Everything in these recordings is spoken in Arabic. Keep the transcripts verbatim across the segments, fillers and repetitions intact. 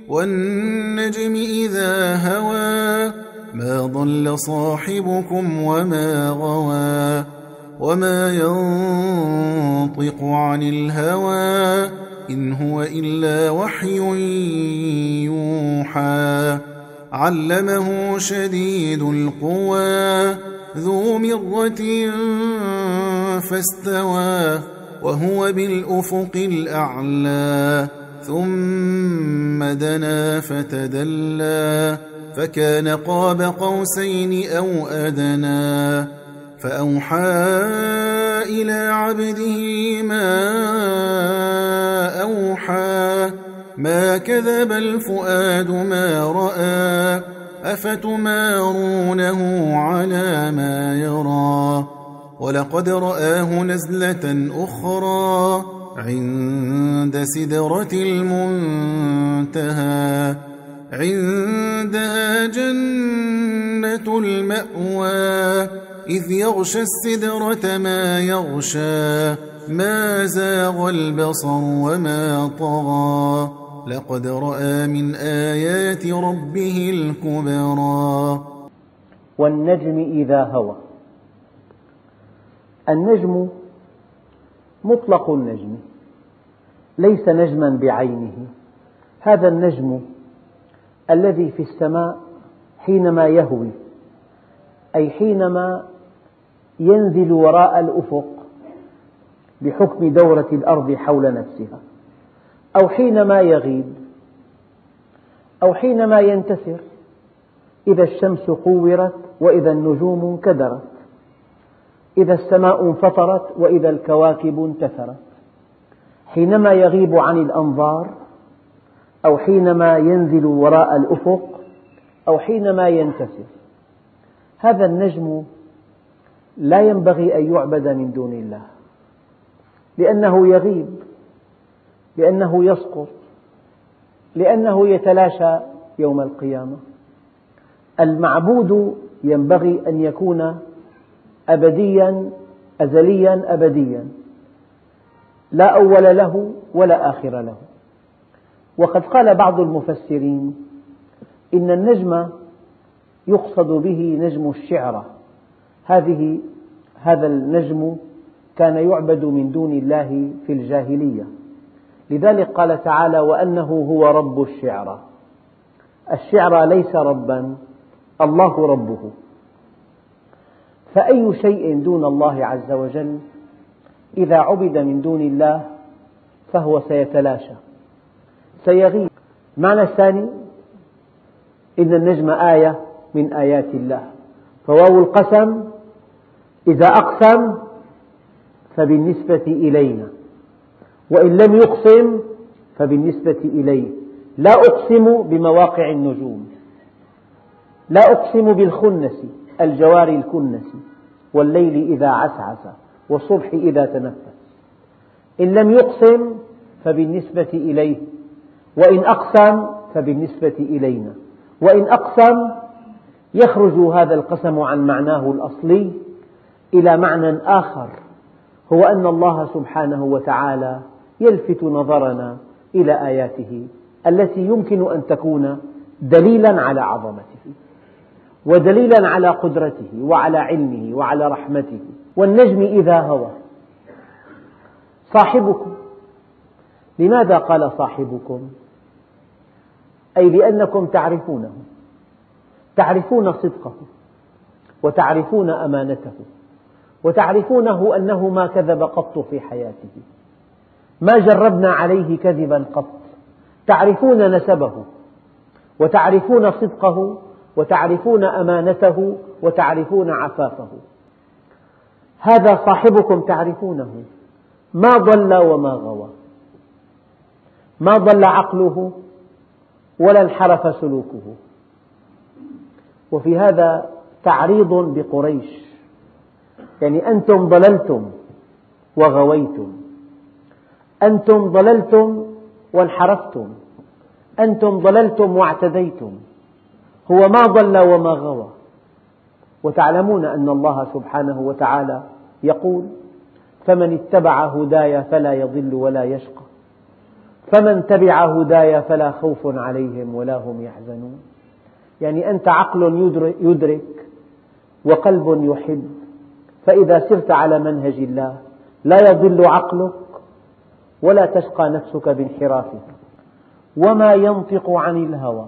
والنجم إذا هوى ما ضل صاحبكم وما غوى وما ينطق عن الهوى إن هو إلا وحي يوحى علمه شديد القوى ذو مرة فاستوى وهو بالأفق الأعلى ثم دنا فتدلى فكان قاب قوسين أو أدنى فأوحى إلى عبده ما أوحى ما كذب الفؤاد ما رأى أفتمارونه على ما يرى ولقد رآه نزلة أخرى عند سدرة المنتهى عندها جنة المأوى إذ يغشى السدرة ما يغشى ما زاغ البصر وما طغى لقد رأى من آيات ربه الكبرى. والنجم إذا هوى. النجم مطلق النجم ليس نجما بعينه، هذا النجم الذي في السماء حينما يهوي، أي حينما ينزل وراء الأفق بحكم دورة الأرض حول نفسها، أو حينما يغيب، أو حينما ينتثر، إذا الشمس كورت وإذا النجوم انكدرت، إذا السماء انفطرت وإذا الكواكب انتثرت، حينما يغيب عن الأنظار، أو حينما ينزل وراء الأفق، أو حينما ينتثر. هذا النجم لا ينبغي أن يعبد من دون الله، لأنه يغيب، لأنه يسقط، لأنه يتلاشى يوم القيامة. المعبود ينبغي أن يكون أبديا أزليا أبديا، لا أول له ولا آخر له. وقد قال بعض المفسرين إن النجم يقصد به نجم الشعرى، هذه هذا النجم كان يعبد من دون الله في الجاهلية، لذلك قال تعالى وأنه هو رب الشعرى. الشعرى ليس ربا، الله ربه. فأي شيء دون الله عز وجل إذا عبد من دون الله فهو سيتلاشى سيغيب. المعنى الثاني إن النجم آية من آيات الله، فواو القسم إذا أقسم فبالنسبة إلينا، وإن لم يقسم فبالنسبة إليه. لا أقسم بمواقع النجوم، لا أقسم بالخنس الجوار الكنس والليل إذا عسعس والصبح إذا تنفس. إن لم يقسم فبالنسبة إليه، وإن أقسم فبالنسبة إلينا. وإن أقسم يخرج هذا القسم عن معناه الأصلي إلى معنى آخر، هو أن الله سبحانه وتعالى يلفت نظرنا إلى آياته التي يمكن أن تكون دليلا على عظمته ودليلا على قدرته وعلى علمه وعلى رحمته. والنجم إذا هوى. صاحبكم، لماذا قال صاحبكم؟ أي لأنكم تعرفونه، تعرفون صدقه وتعرفون أمانته وتعرفونه أنه ما كذب قط في حياته، ما جربنا عليه كذبا قط. تعرفون نسبه وتعرفون صدقه وتعرفون أمانته وتعرفون عفافه. هذا صاحبكم تعرفونه، ما ضل وما غوى، ما ضل عقله ولا انحرف سلوكه. وفي هذا تعريض بقريش، يعني أنتم ضللتم وغويتم، أنتم ضللتم وانحرفتم، أنتم ضللتم واعتديتم، هو ما ضل وما غوى. وتعلمون أن الله سبحانه وتعالى يقول فمن اتبع هداي فلا يضل ولا يشقى. فمن تبع هداي فلا خوف عليهم ولا هم يحزنون. يعني أنت عقل يدرك وقلب يحب، فإذا سرت على منهج الله لا يضل عقلك ولا تشقى نفسك بانحرافها. وما ينطق عن الهوى.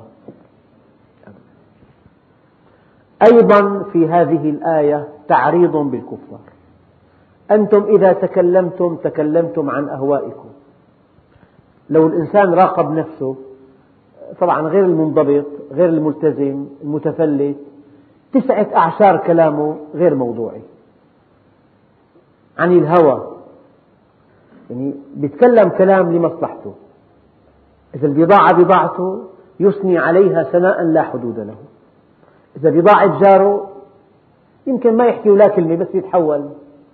أيضا في هذه الآية تعريض بالكفار. أنتم إذا تكلمتم تكلمتم عن أهوائكم. لو الإنسان راقب نفسه، طبعا غير المنضبط غير الملتزم المتفلت، تسعة أعشار كلامه غير موضوعي عن الهوى، يعني بيتكلم كلام لمصلحته. إذا البضاعة بضاعته يثني عليها ثناء لا حدود له. إذا بضاعة جاره يمكن ما يحكي ولا كلمة بس يتحول،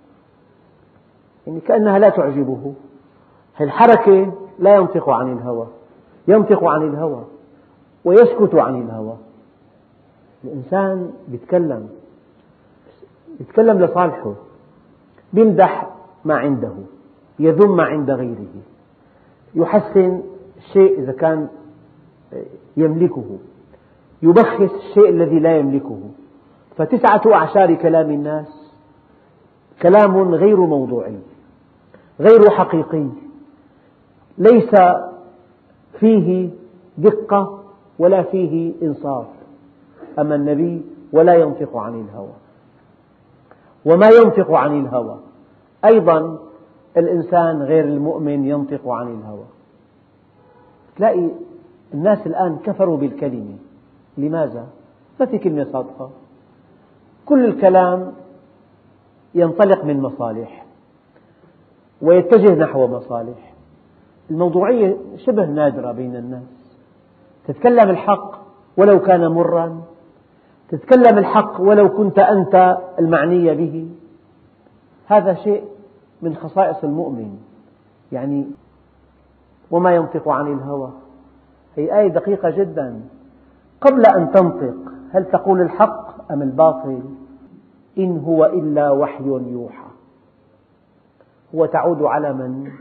يعني كأنها لا تعجبه. الحركة لا ينطق عن الهوى، ينطق عن الهوى ويسكت عن الهوى. الإنسان يتكلم يتكلم لصالحه، يمدح ما عنده، يذم ما عند غيره، يحسن الشيء إذا كان يملكه، يبخس الشيء الذي لا يملكه. فتسعة أعشار كلام الناس كلام غير موضوعي، غير حقيقي، ليس فيه دقة ولا فيه إنصاف. أما النبي ولا ينطق عن الهوى. وما ينطق عن الهوى. أيضا الإنسان غير المؤمن ينطق عن الهوى. تلاقي الناس الآن كفروا بالكلمة. لماذا؟ ما في كلمة صادقة، كل الكلام ينطلق من مصالح ويتجه نحو مصالح. الموضوعية شبه نادرة بين الناس. تتكلم الحق ولو كان مرا، تتكلم الحق ولو كنت أنت المعني به. هذا شيء من خصائص المؤمن. يعني وما ينطق عن الهوى، هي آية دقيقة جدا. قبل أن تنطق هل تقول الحق أم الباطل؟ إن هو إلا وحي يوحى. هو تعود على من؟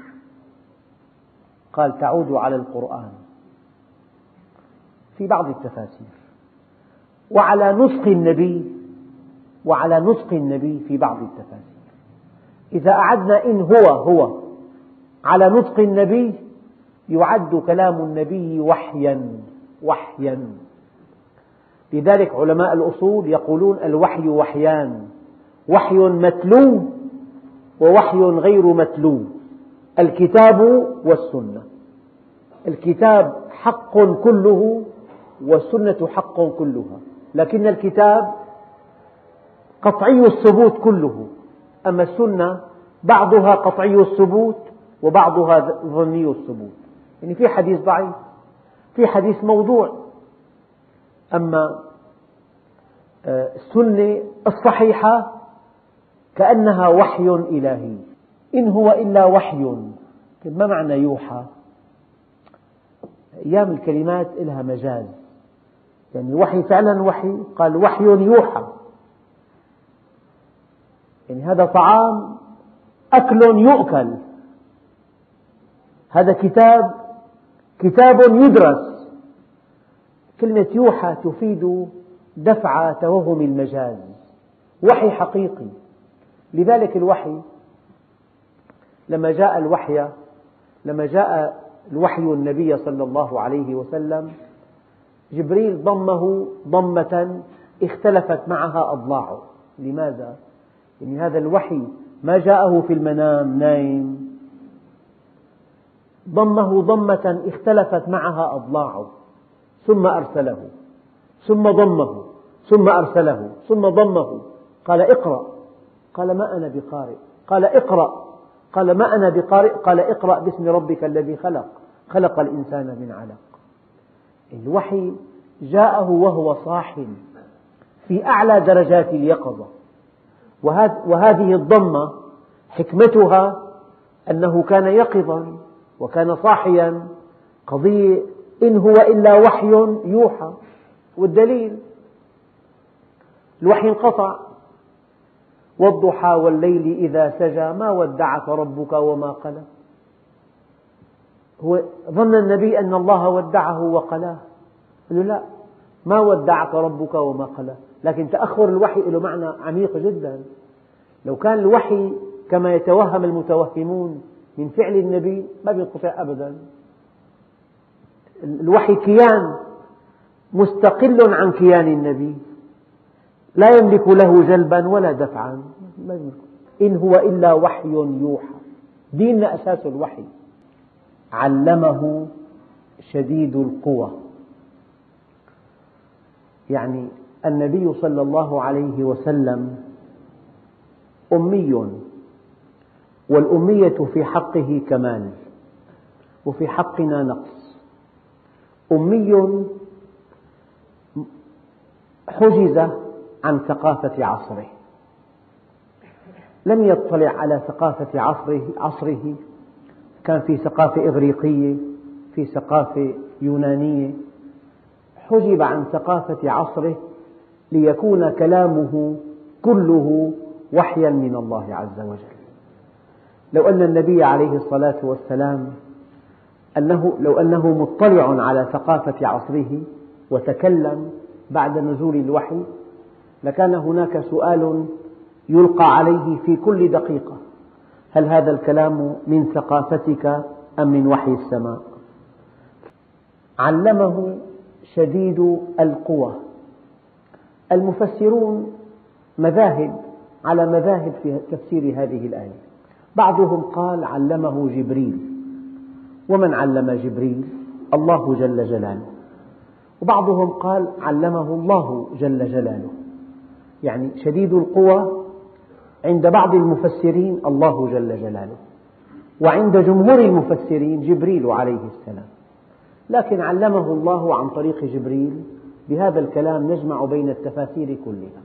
قال تعود على القرآن في بعض التفاسير، وعلى نطق النبي وعلى نطق النبي في بعض التفاسير. إذا أعدنا إن هو هو على نطق النبي يعد كلام النبي وحيا وحيا. لذلك علماء الأصول يقولون الوحي وحيان: وحي متلو ووحي غير متلو. الكتاب والسنة. الكتاب حق كله والسنة حق كلها، لكن الكتاب قطعي الثبوت كله، أما السنة بعضها قطعي الثبوت وبعضها ظني الثبوت. يعني في حديث ضعيف، في حديث موضوع، أما السنة الصحيحة كأنها وحي إلهي. إن هو إلا وحي. ما معنى يوحى؟ أيام الكلمات لها مجاز، يعني وحي فعلا وحي. قال وحي يوحى، يعني هذا طعام أكل يؤكل، هذا كتاب كتاب يدرس. كلمة يوحى تفيد دفع توهم المجاز، وحي حقيقي. لذلك الوحي لما جاء الوحي لما جاء الوحي النبي صلى الله عليه وسلم، جبريل ضمه ضمة اختلفت معها أضلاعه. لماذا؟ يعني هذا الوحي ما جاءه في المنام نايم، ضمه ضمة اختلفت معها أضلاعه، ثم أرسله، ثم ضمه، ثم أرسله، ثم ضمه. قال اقرأ، قال ما أنا بقارئ. قال اقرأ، قال ما أنا بقارئ. قال اقرأ باسم ربك الذي خلق، خلق الإنسان من علق. الوحي جاءه وهو صاح في أعلى درجات اليقظة. وهذه الضمة حكمتها أنه كان يقظا وكان صاحيا. قضية إن هو إلا وحي يوحى. والدليل الوحي انقطع: والضحى والليل إذا سجى ما ودعك ربك وما قلى. هو ظن النبي أن الله ودعه وقلاه، قال له لا، ما ودعك ربك وما قلاه، لكن تأخر الوحي له معنى عميق جدا. لو كان الوحي كما يتوهم المتوهمون من فعل النبي ما بينقطع أبدا. الوحي كيان مستقل عن كيان النبي، لا يملك له جلبا ولا دفعا، إن هو إلا وحي يوحى. ديننا أساس الوحي. علمه شديد القوى، يعني النبي صلى الله عليه وسلم أمي، والأمية في حقه كمال وفي حقنا نقص. أمي حجز عن ثقافة عصره، لم يطلع على ثقافة عصره, عصره كان في ثقافة إغريقية، في ثقافة يونانية، حجب عن ثقافة عصره ليكون كلامه كله وحيا من الله عز وجل. لو أن النبي عليه الصلاة والسلام أنه لو أنه مطلع على ثقافة عصره وتكلم بعد نزول الوحي لكان هناك سؤال يلقى عليه في كل دقيقة: هل هذا الكلام من ثقافتك أم من وحي السماء؟ علمه شديد القوى. المفسرون مذاهب على مذاهب في تفسير هذه الآية. بعضهم قال علمه جبريل، ومن علم جبريل؟ الله جل جلاله. وبعضهم قال علمه الله جل جلاله، يعني شديد القوى عند بعض المفسرين الله جل جلاله، وعند جمهور المفسرين جبريل عليه السلام. لكن علمه الله عن طريق جبريل، بهذا الكلام نجمع بين التفاسير كلها.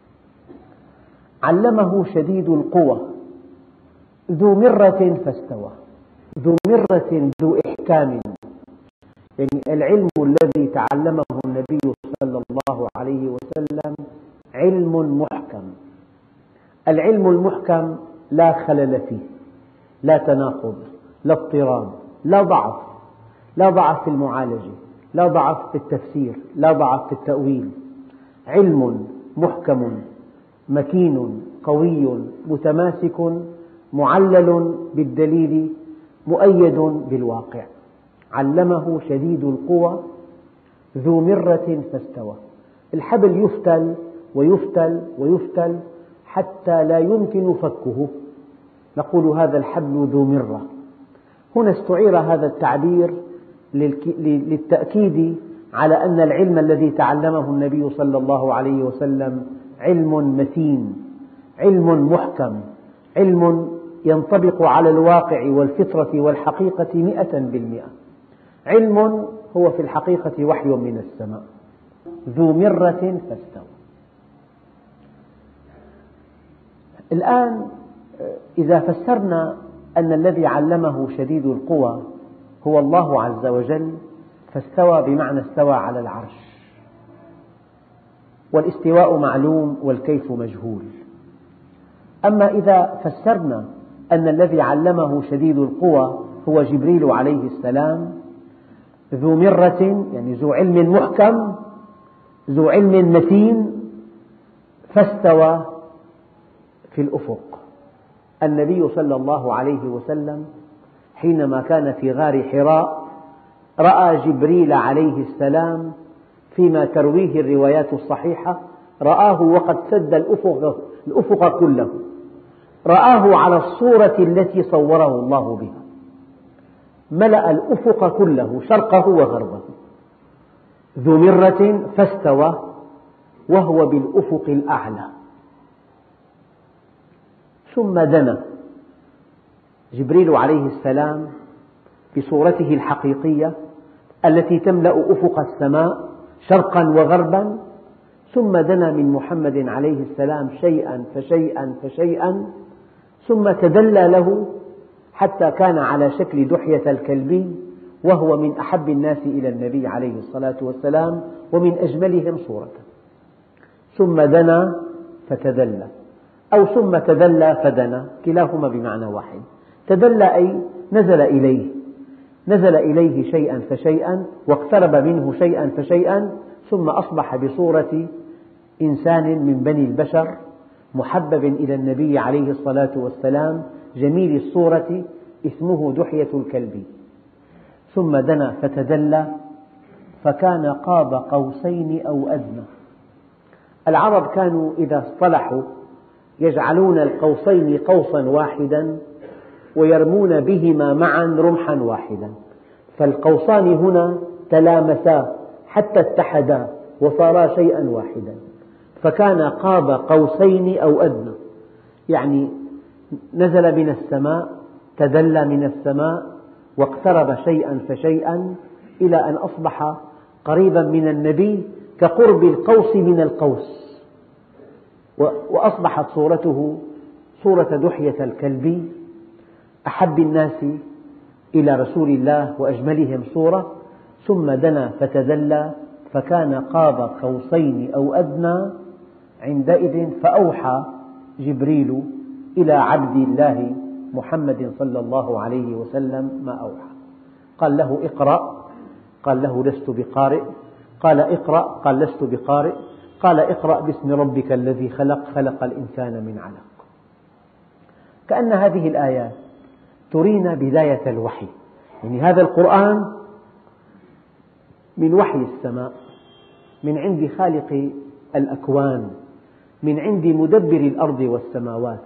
علمه شديد القوى ذو مرة فاستوى. ذو مرة ذو إحكام، يعني العلم الذي تعلمه النبي صلى الله عليه وسلم علم محكم. العلم المحكم لا خلل فيه، لا تناقض، لا اضطراب، لا ضعف، لا ضعف في المعالجة، لا ضعف في التفسير، لا ضعف في التأويل. علم محكم مكين قوي متماسك معلل بالدليل مؤيد بالواقع. علمه شديد القوى ذو مرة فاستوى. الحبل يفتل ويفتل ويفتل حتى لا يمكن فكه، نقول هذا الحبل ذو مرة. هنا استعير هذا التعبير للتأكيد على أن العلم الذي تعلمه النبي صلى الله عليه وسلم علم متين، علم محكم، علم ينطبق على الواقع والفطرة والحقيقة مئة بالمئة. علم هو في الحقيقة وحي من السماء. ذو مرة فاستوى. الآن إذا فسرنا أن الذي علمه شديد القوى هو الله عز وجل، فاستوى بمعنى استوى على العرش، والاستواء معلوم والكيف مجهول. أما إذا فسرنا أن الذي علمه شديد القوى هو جبريل عليه السلام، ذو مرة يعني ذو علم محكم، ذو علم متين، فاستوى في الأفق. النبي صلى الله عليه وسلم حينما كان في غار حراء رأى جبريل عليه السلام فيما ترويه الروايات الصحيحة، رآه وقد سد الأفق, الأفق كله، رآه على الصورة التي صوره الله بها، ملأ الأفق كله شرقه وغربه. ذو مرة فاستوى وهو بالأفق الأعلى. ثم دنا جبريل عليه السلام بصورته الحقيقية التي تملأ أفق السماء شرقا وغربا، ثم دنا من محمد عليه السلام شيئا فشيئا فشيئا، ثم تدلى له حتى كان على شكل دحية الكلبي، وهو من أحب الناس إلى النبي عليه الصلاة والسلام ومن أجملهم صورة. ثم دنا فتدلى، أو ثم تدلى فدنا، كلاهما بمعنى واحد. تدلى أي نزل إليه، نزل إليه شيئا فشيئا واقترب منه شيئا فشيئا، ثم أصبح بصورة إنسان من بني البشر محبب إلى النبي عليه الصلاة والسلام، جميل الصورة، اسمه دحية الكلبي. ثم دنا فتدلى فكان قاب قوسين أو أدنى. العرب كانوا إذا اصطلحوا يجعلون القوسين قوسا واحدا ويرمون بهما معا رمحا واحدا، فالقوسان هنا تلامسا حتى اتحدا وصارا شيئا واحدا، فكان قاب قوسين أو أدنى، يعني نزل من السماء، تدلى من السماء، واقترب شيئا فشيئا إلى أن أصبح قريبا من النبي كقرب القوس من القوس، وأصبحت صورته صورة دحية الكلبي، أحب الناس إلى رسول الله وأجملهم صورة. ثم دنا فتدلى فكان قاب قوسين أو أدنى. عندئذ فأوحى جبريل إلى عبد الله محمد صلى الله عليه وسلم ما أوحى، قال له اقرأ، قال له لست بقارئ، قال اقرأ، قال لست بقارئ، قال اقرأ باسم ربك الذي خلق، خلق الإنسان من علق. كأن هذه الآيات ترينا بداية الوحي، يعني هذا القرآن من وحي السماء، من عند خالق الأكوان، من عند مدبر الأرض والسماوات.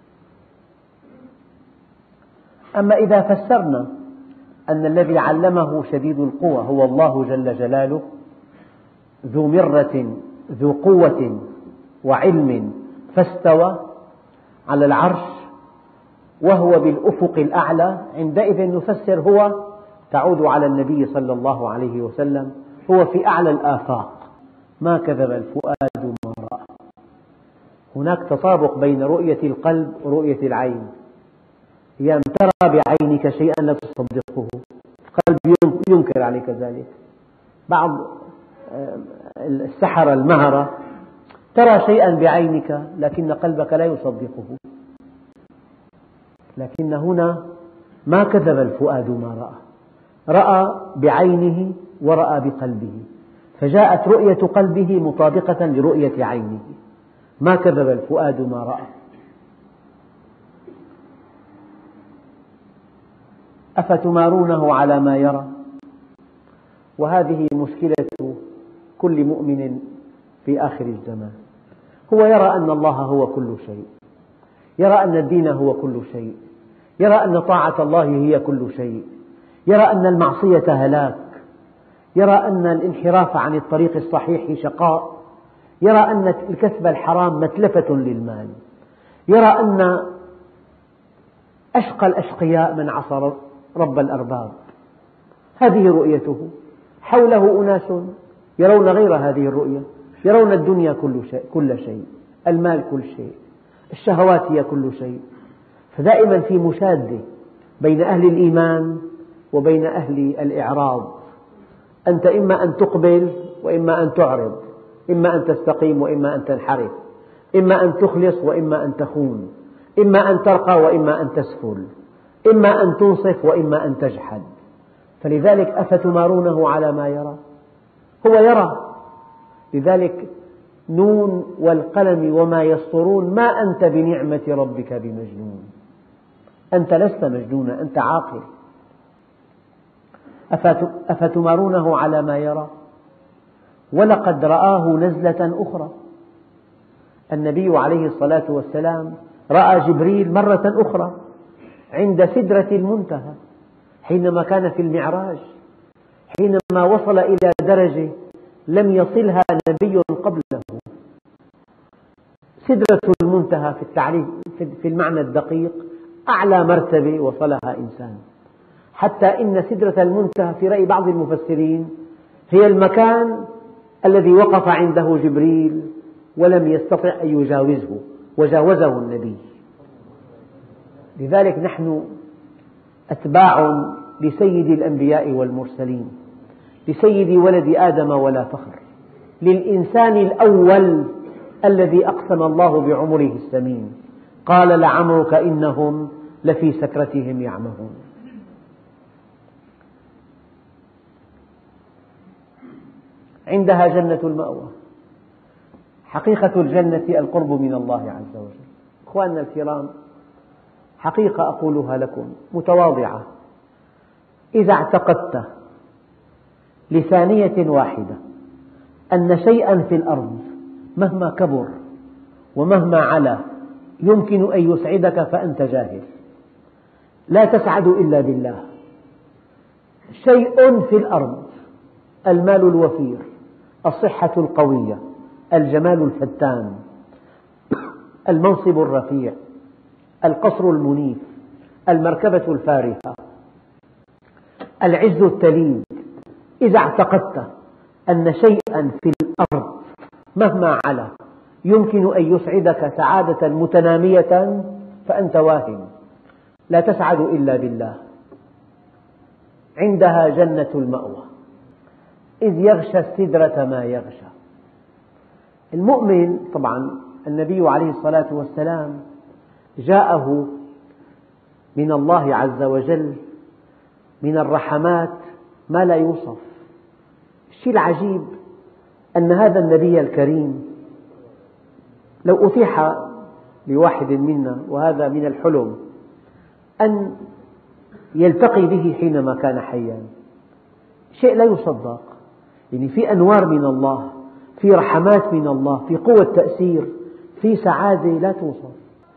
أما إذا فسرنا أن الذي علمه شديد القوى هو الله جل جلاله، ذو مرة ذو قوة وعلم، فاستوى على العرش وهو بالأفق الأعلى، عندئذ نفسر هو تعود على النبي صلى الله عليه وسلم، هو في أعلى الآفاق، ما كذب الفؤاد ما رأى. هناك تطابق بين رؤية القلب ورؤية العين. أيام ترى بعينك شيئا لا تصدقه، القلب ينكر عليك ذلك. بعض السحرة المهرة ترى شيئا بعينك لكن قلبك لا يصدقه. لكن هنا ما كذب الفؤاد ما رأى، رأى بعينه ورأى بقلبه، فجاءت رؤية قلبه مطابقة لرؤية عينه، ما كذب الفؤاد ما رأى. أفتمارونه على ما يرى؟ وهذه مشكلة كل مؤمن في آخر الزمان، هو يرى أن الله هو كل شيء، يرى أن الدين هو كل شيء، يرى أن طاعة الله هي كل شيء، يرى أن المعصية هلاك، يرى أن الانحراف عن الطريق الصحيح شقاء، يرى أن الكسب الحرام متلفة للمال، يرى أن أشقى الأشقياء من عصى رب الأرباب. هذه رؤيته. حوله أناس يرون غير هذه الرؤية، يرون الدنيا كل شيء، كل شيء، المال كل شيء، الشهوات هي كل شيء. فدائما في مشادة بين أهل الإيمان وبين أهل الإعراض. أنت إما أن تقبل وإما أن تعرض، إما أن تستقيم وإما أن تنحرف، إما أن تخلص وإما أن تخون، إما أن ترقى وإما أن تسفل، إما أن تنصف وإما أن تجحد. فلذلك أفتمارونه على ما يرى؟ هو يرى. لذلك نون والقلم وما يسطرون ما أنت بنعمة ربك بمجنون، أنت لست مجنونا، أنت عاقل. أفتمارونه على ما يرى؟ ولقد رآه نزلة أخرى. النبي عليه الصلاة والسلام رأى جبريل مرة أخرى عند سدرة المنتهى حينما كان في المعراج، حينما وصل إلى درجة لم يصلها نبي قبله. سدرة المنتهى في التعريف في المعنى الدقيق أعلى مرتبة وصلها إنسان، حتى إن سدرة المنتهى في رأي بعض المفسرين هي المكان الذي وقف عنده جبريل ولم يستطع أن يجاوزه وجاوزه النبي. لذلك نحن أتباع لسيد الأنبياء والمرسلين، لسيد ولد آدم ولا فخر، للإنسان الأول الذي أقسم الله بعمره الثمين، قال لعمرك إنهم لفي سكرتهم يعمهون. عندها جنة المأوى. حقيقة الجنة القرب من الله عز وجل. أخواننا الكرام، حقيقة أقولها لكم متواضعة، إذا اعتقدت لثانية واحدة أن شيئا في الأرض مهما كبر ومهما علا يمكن أن يسعدك فأنت جاهل، لا تسعد إلا بالله. شيء في الأرض، المال الوفير، الصحة القوية، الجمال الفتان، المنصب الرفيع، القصر المنيف، المركبة الفارهة، العز التليد، إذا اعتقدت أن شيئا في الأرض مهما علا يمكن أن يسعدك سعادة متنامية فأنت واهم، لا تسعد إلا بالله. عندها جنة المأوى إذ يغشى السدرة ما يغشى. المؤمن طبعا النبي عليه الصلاة والسلام جاءه من الله عز وجل من الرحمات ما لا يوصف. الشيء العجيب أن هذا النبي الكريم لو أتيح لواحد منا، وهذا من الحلم، أن يلتقي به حينما كان حيا، شيء لا يصدق. يعني في أنوار من الله، في رحمات من الله، في قوة تأثير، في سعادة لا توصف.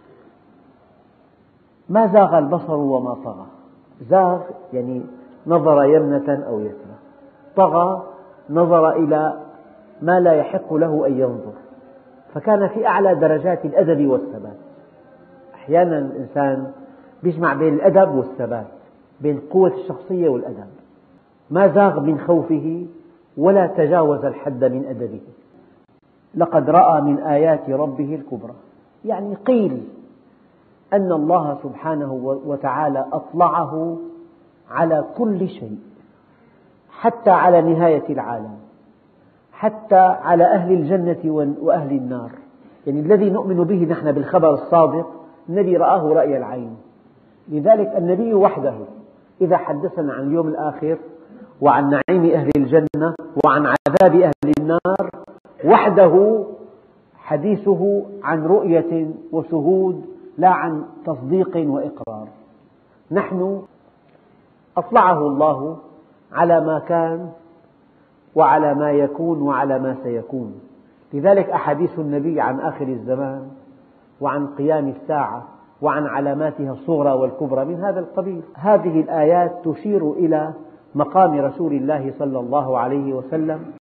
ما زاغ البصر وما طغى. زاغ يعني نظر يمنة أو يسرى، طغى نظر إلى ما لا يحق له أن ينظر، فكان في أعلى درجات الأدب والثبات. أحيانا الإنسان يجمع بين الأدب والثبات، بين قوة الشخصية والأدب. ما زاغ من خوفه ولا تجاوز الحد من أدبه. لقد رأى من آيات ربه الكبرى. يعني قيل أن الله سبحانه وتعالى أطلعه على كل شيء، حتى على نهاية العالم، حتى على أهل الجنة وأهل النار. يعني الذي نؤمن به نحن بالخبر الصادق، النبي رآه رأي العين. لذلك النبي وحده إذا حدثنا عن اليوم الآخر وعن نعيم أهل الجنة وعن عذاب أهل النار، وحده حديثه عن رؤية وشهود، لا عن تصديق وإقرار. نحن أطلعه الله على ما كان وعلى ما يكون وعلى ما سيكون. لذلك أحاديث النبي عن آخر الزمان وعن قيام الساعة وعن علاماتها الصغرى والكبرى من هذا القبيل. هذه الآيات تشير إلى مقام رسول الله صلى الله عليه وسلم